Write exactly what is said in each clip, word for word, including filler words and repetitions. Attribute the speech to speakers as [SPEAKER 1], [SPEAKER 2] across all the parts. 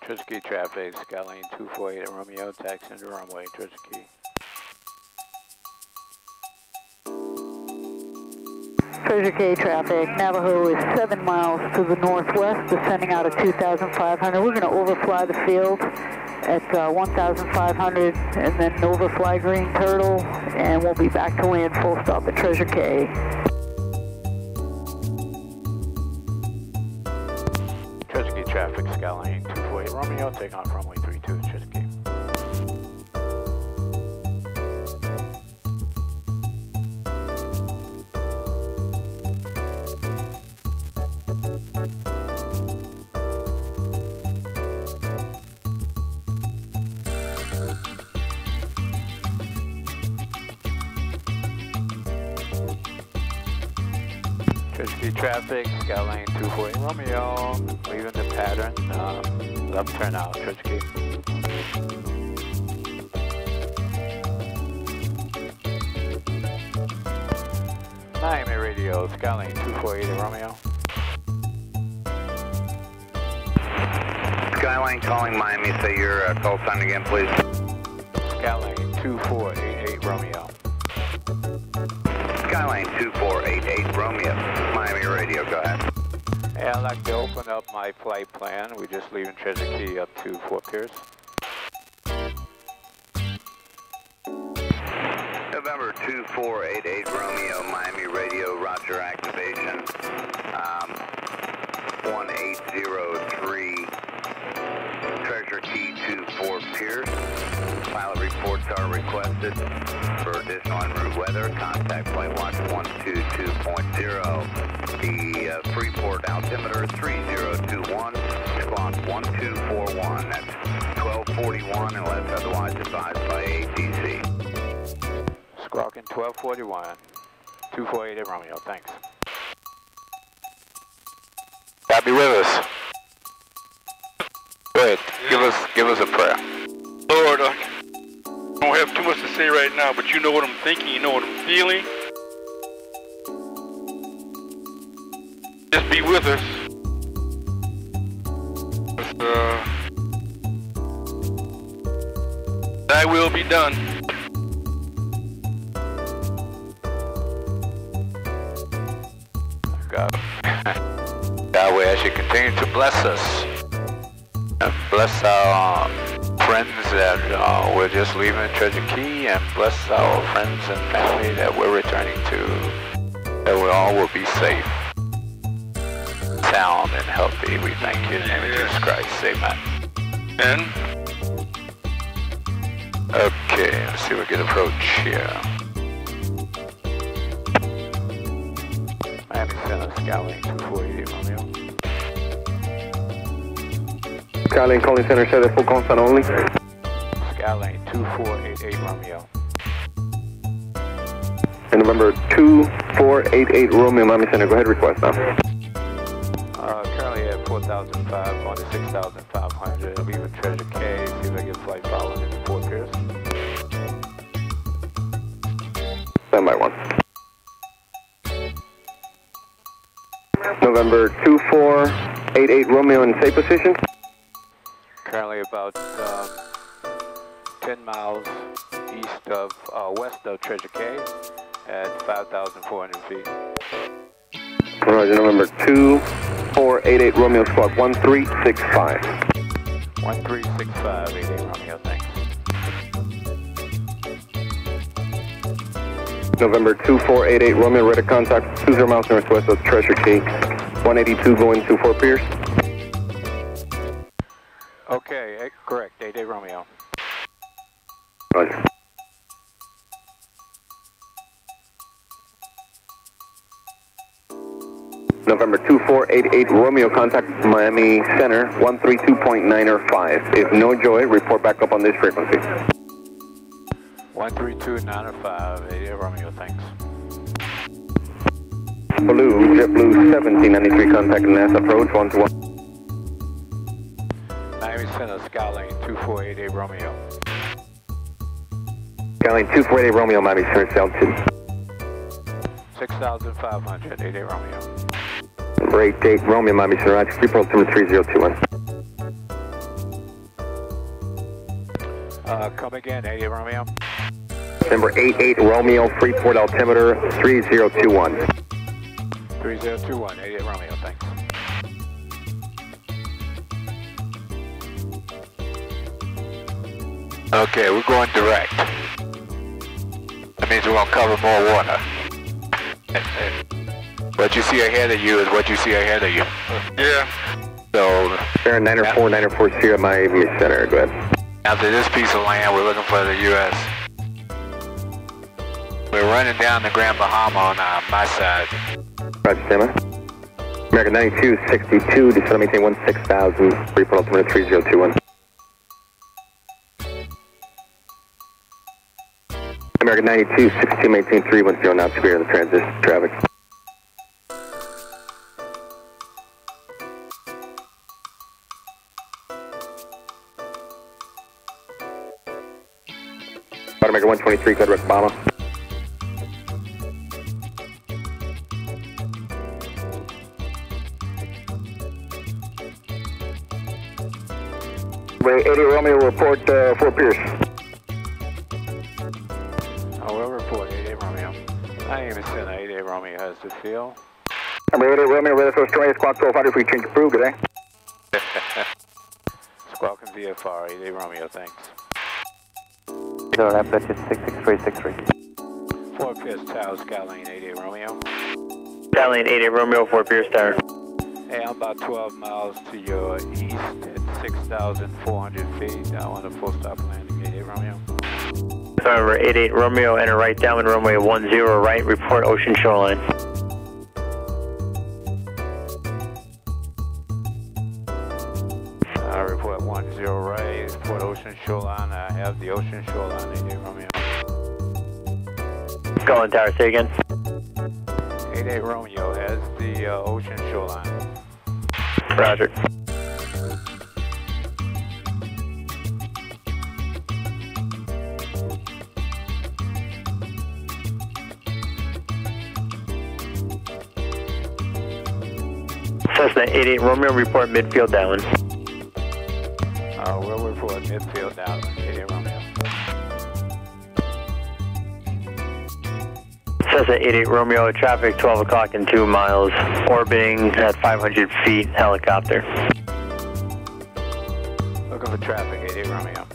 [SPEAKER 1] Treasure traffic, Skyline two four eight Romeo, taxi into runway, Treasure Key.
[SPEAKER 2] Treasure K traffic, Navajo is seven miles to the northwest, descending out of two thousand five hundred. We're going to overfly the field at uh, one thousand five hundred and then overfly Green Turtle, and we'll be back to land full stop at Treasure K.
[SPEAKER 1] Treasure K traffic, Skyline two four eight Romeo, take off runway three two, Treasure K. Treasure Key traffic, Skyline two four eight Romeo, leaving the pattern, um, left turn out, Treasure Key. Miami radio, Skyline two four eight Romeo.
[SPEAKER 3] Skyline calling Miami, say your uh, call sign again, please.
[SPEAKER 1] Skyline two four eight eight Romeo.
[SPEAKER 3] Skyline two four eight eight Romeo, Miami radio, go ahead.
[SPEAKER 1] Hey, I'd like to open up my flight plan. We're just leaving Treasure Key up to Fort Pierce.
[SPEAKER 3] November two four eight eight Romeo, Miami radio, roger activation. Um, one eight zero three, Treasure Key to Fort Pierce. Pilot reports are requested. For additional en route weather, contact flight watch one two two point zero. The uh, Freeport altimeter three zero two one, squawk one two four one. That's twelve forty-one unless otherwise advised by A T C.
[SPEAKER 1] Squawking twelve forty-one, two four eight eight Romeo, thanks. God be with us. Go ahead, give us, give us a prayer.
[SPEAKER 4] Lord, I don't have too much to say right now, but you know what I'm thinking, you know what I'm feeling. Just be with us. Uh, thy will be done.
[SPEAKER 1] God, God, we ask you continue to bless us. And bless our friends that uh, we're just leaving Treasure Key, and bless our friends and family that we're returning to, that we all will be safe, sound, and healthy. We thank you in the name of Jesus Christ. Amen.
[SPEAKER 4] And?
[SPEAKER 1] Okay, let's see if we can approach here. Miami Center, Skyline two four eight eight Romeo.
[SPEAKER 5] Skyline calling center, set at full constant only.
[SPEAKER 1] Skyline two four eight eight Romeo.
[SPEAKER 5] And November two four eight eight Romeo, Miami Center, go ahead, request now.
[SPEAKER 1] Uh, currently at four thousand five, going to six thousand five hundred. Leaving Treasure K, see if I get flight following into Fort Pierce.
[SPEAKER 5] Stand by one. November two four eight eight Romeo in safe position.
[SPEAKER 1] Currently about um, ten miles east of, uh, west of Treasure K at five thousand four hundred feet.
[SPEAKER 5] Roger, November two four eight eight Romeo, squawk one three six five.
[SPEAKER 1] one three six five eight eight Romeo, thanks.
[SPEAKER 5] November two four eight eight Romeo, ready to contact two zero miles northwest of Treasure Key. one eighty-two going to Fort Pierce.
[SPEAKER 1] Okay, eh, correct, eight eight Romeo.
[SPEAKER 5] Roger. November two four eight eight Romeo, contact Miami Center, one three two point nine or five. If no joy, report back up on this frequency.
[SPEAKER 1] one three two nine five eight eight Romeo, thanks.
[SPEAKER 5] Blue, JetBlue seventeen ninety-three, contact NASA approach, one to one.
[SPEAKER 1] Miami Center, Skyline two four eight eight Romeo.
[SPEAKER 5] Skyline two four eight eight Romeo, Miami Center, Cell two.
[SPEAKER 1] six thousand five hundred, eight eight Romeo.
[SPEAKER 5] Number eight eight Romeo, Miami Center, Freeport altimeter three zero two one.
[SPEAKER 1] Uh, come again, eighty-eight Romeo.
[SPEAKER 5] Number eighty-eight Romeo, Freeport altimeter three zero two one.
[SPEAKER 1] three zero two one, eighty-eight Romeo, thanks. Okay, we're going direct. That means we're going to cover more water. What you see ahead of you is what you see ahead of you.
[SPEAKER 4] Yeah.
[SPEAKER 5] So, Aaron nine oh four, nine oh four zero Miami Center, go ahead.
[SPEAKER 1] After this piece of land, we're looking for the U S We're running down the Grand Bahama on uh, my side.
[SPEAKER 5] Roger, stand by. American ninety-two sixty-two, descend to maintain one six thousand, Freeport altimeter three zero two one. American ninety-two sixty-two, maintain three one zero knots, clear of the transit traffic. American one twenty-three, go direct Bahama. eighty Romeo, report uh, Fort Pierce.
[SPEAKER 1] I will report eighty-eight Romeo. Miami Center, eighty-eight Romeo has the field.
[SPEAKER 5] Number eighty-eight Romeo, ready for straight, squawk twelve hundred, free change approved, good day.
[SPEAKER 1] Squawk and V F R, eighty-eight Romeo, thanks.
[SPEAKER 6] Zero, application six six three six three.
[SPEAKER 1] Fort Pierce Tower, Skyline, eighty-eight Romeo.
[SPEAKER 6] Skyline, eighty-eight Romeo, Fort Pierce Tower.
[SPEAKER 1] Hey, I'm about twelve miles to your east at six thousand four hundred feet. I want a full stop landing, eighty-eight Romeo.
[SPEAKER 6] November eighty-eight Romeo, enter right downwind runway one zero right, report ocean shoreline.
[SPEAKER 1] I report one zero right, report ocean shoreline. I have the ocean shoreline, eighty-eight Romeo.
[SPEAKER 6] Golden Tower, say again.
[SPEAKER 1] eighty-eight Romeo has the uh, ocean shoreline.
[SPEAKER 6] Roger. Cessna eighty-eight Romeo, report midfield downwind.
[SPEAKER 1] Uh, we'll report midfield downwind, eighty-eight Romeo.
[SPEAKER 6] Cessna eighty-eight Romeo, traffic twelve o'clock and two miles, orbiting at five hundred feet, helicopter.
[SPEAKER 1] Looking for traffic, eighty-eight Romeo.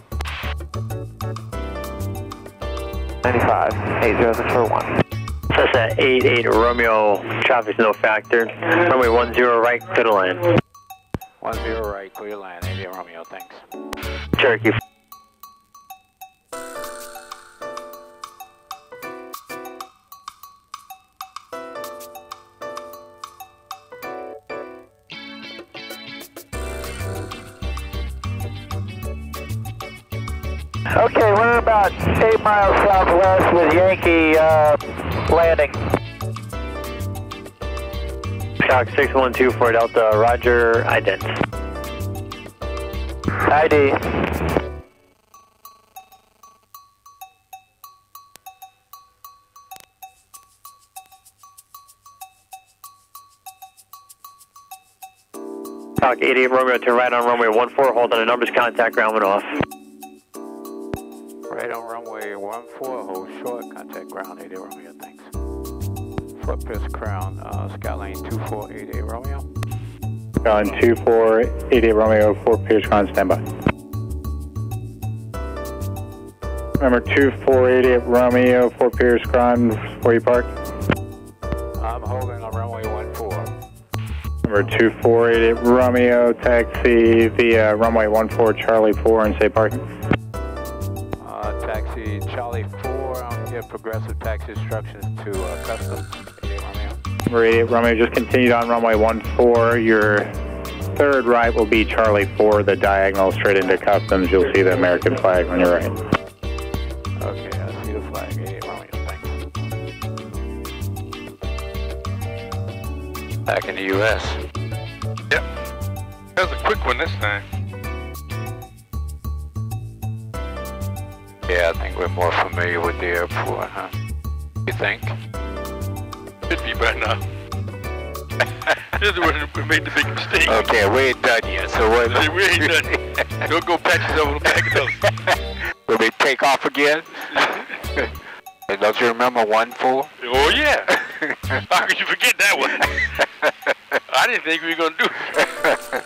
[SPEAKER 6] ninety-five, eight zero six four one. Cessna eighty-eight Romeo, traffic's no factor. Runway one zero right, clear to land.
[SPEAKER 1] one zero right, clear land, eighty-eight Romeo, thanks.
[SPEAKER 6] Cherokee.
[SPEAKER 2] Okay, we're about eight miles southwest with Yankee uh, landing.
[SPEAKER 6] Shock six one two for Delta, roger, ident.
[SPEAKER 2] I D.
[SPEAKER 6] Shock eighty-eight Romeo to right on runway one four, hold on the numbers, contact ground when off.
[SPEAKER 1] Right on runway one four, hold short, contact ground, eighty-eight Romeo, thanks. Fort Pierce Crown, uh, Skyline two four eight eight Romeo.
[SPEAKER 7] Skyline two four eight eight Romeo, Fort Pierce Crown, standby. Remember two four eight eight Romeo, Fort Pierce Crown, where you parked?
[SPEAKER 1] I'm holding on runway one four.
[SPEAKER 7] Number two four eight eight Romeo, taxi via runway one four Charlie four and say parking.
[SPEAKER 1] Uh, taxi Charlie four, I'll give progressive taxi instructions to uh, Customs, eighty-eight Romeo.
[SPEAKER 7] Number eight eight Romeo, just continued on runway one four. Your third right will be Charlie four, the diagonal straight into Customs. You'll see the American flag on your right.
[SPEAKER 1] Okay, I see the flag, eighty-eight Romeo, thanks. Back in the U S
[SPEAKER 4] Yep. That was a quick one this time.
[SPEAKER 1] Yeah, I think we're more familiar with the airport, huh? You think?
[SPEAKER 4] Should be by now. This is when we made the big mistake.
[SPEAKER 1] Okay, we ain't done yet, so what?
[SPEAKER 4] We ain't done. Don't go pat yourself on the back of the
[SPEAKER 1] Will they take off again? Don't you remember one fool?
[SPEAKER 4] Oh, yeah. How could you forget that one? I didn't think we were going to do it.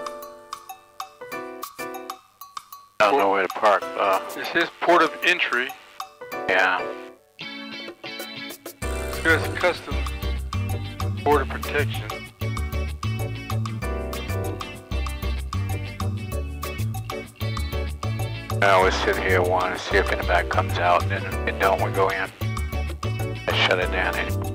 [SPEAKER 1] I don't know where to park. Uh,
[SPEAKER 4] It says port of entry.
[SPEAKER 1] yeah.
[SPEAKER 4] U S Customs Border Protection.
[SPEAKER 1] I always sit here, want to see if anybody comes out, and then if they don't, we go in. I shut it down anyway.